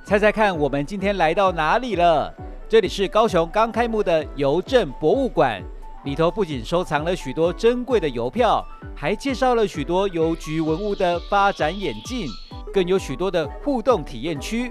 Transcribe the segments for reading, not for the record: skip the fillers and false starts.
猜猜看，我们今天来到哪里了？这里是高雄刚开幕的邮政博物馆，里头不仅收藏了许多珍贵的邮票，还介绍了许多邮局文物的发展演进，更有许多的互动体验区。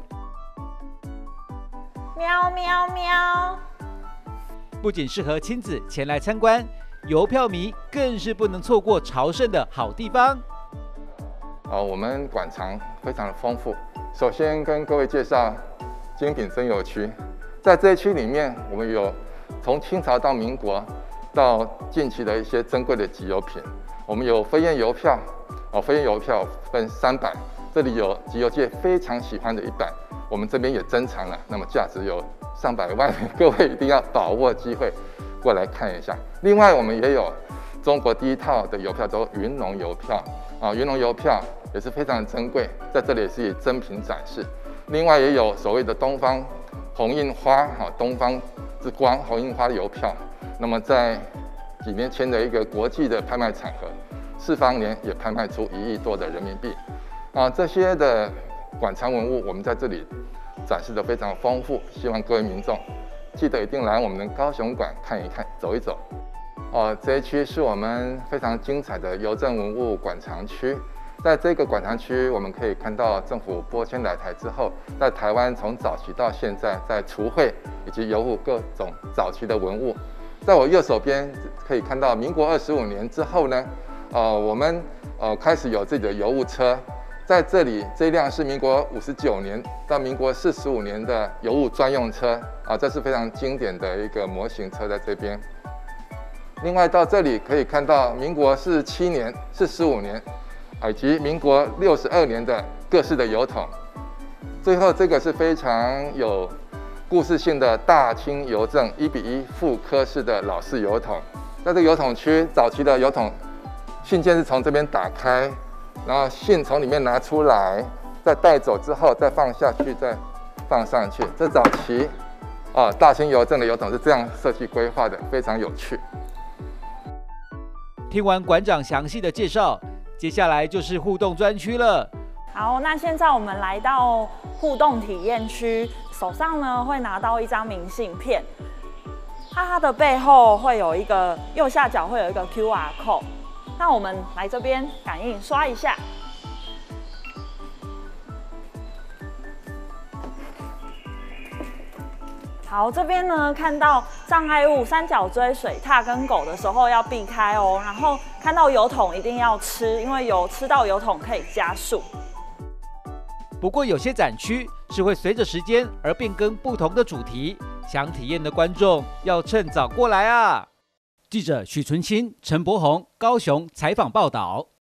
喵喵喵！ 不仅适合亲子前来参观，邮票迷更是不能错过朝圣的好地方。 我们馆藏非常的丰富。首先跟各位介绍精品珍邮区，在这一区里面，我们有从清朝到民国到近期的一些珍贵的集邮品。我们有飞燕邮票，飞燕邮票分3版，这里有集邮界非常喜欢的一版，我们这边也珍藏了，那么价值有上百万，各位一定要把握机会过来看一下。另外，我们也有中国第一套的邮票，都云龙邮票云龙邮票也是非常珍贵，在这里也是以珍品展示。另外也有所谓的东方红印花东方之光红印花邮票，那么在几年前的一个国际的拍卖场合，4方年也拍卖出1亿多的人民币这些的馆藏文物我们在这里展示的非常丰富，希望各位民众记得一定来我们的高雄馆看一看走一走。这一区是我们非常精彩的邮政文物馆藏区。在这个馆藏区，我们可以看到政府拨迁来台之后，在台湾从早期到现在，在储汇以及邮物各种早期的文物。在我右手边可以看到，民国25年之后呢，我们开始有自己的邮物车。在这里，这一辆是民国59年到民国45年的邮物专用车这是非常经典的一个模型车在这边。另外到这里可以看到民国47年、45年，以及民国62年的各式的邮筒。最后这个是非常有故事性的大清邮政1:1复刻式的老式邮筒。在这个邮筒区，早期的邮筒信件是从这边打开，然后信从里面拿出来，再带走之后再放下去，再放上去。这早期大清邮政的邮筒是这样设计规划的，非常有趣。 听完馆长详细的介绍，接下来就是互动专区了。 好，那现在我们来到互动体验区，手上呢会拿到一张明信片，它的背后会有一个右下角会有一个 QR code， 那我们来这边感应刷一下。好，这边呢看到障碍物三角锥、水獭跟狗的时候要避开哦，然后看到邮筒一定要吃，因为吃到邮筒可以加速。 不过有些展区是会随着时间而变更不同的主题，想体验的观众要趁早过来啊！记者许纯清、陈柏宏高雄采访报道。